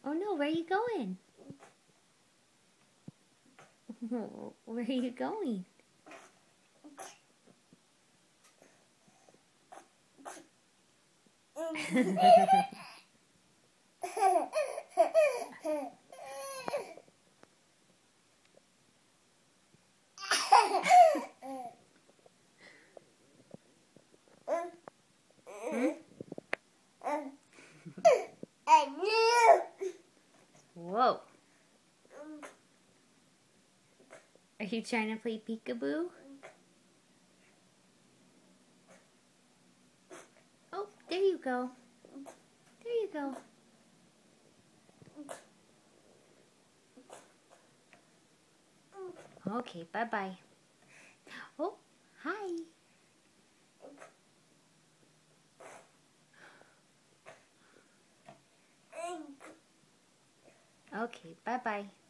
Oh no, where are you going? Where are you going? Whoa. Are you trying to play peekaboo? Oh, there you go. There you go. Okay, bye-bye. Oh, hi. Okay, bye-bye.